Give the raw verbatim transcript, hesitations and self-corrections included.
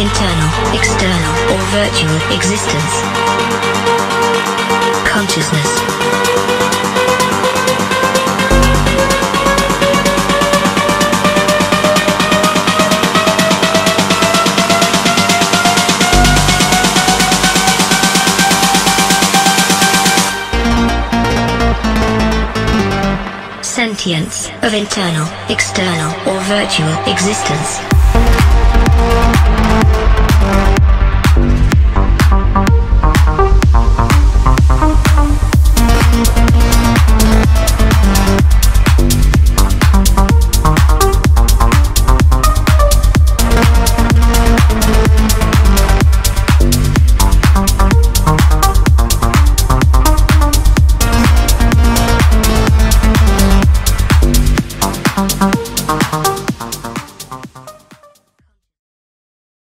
internal, external, or virtual existence. Consciousness. Sentience of internal, external, or virtual existence.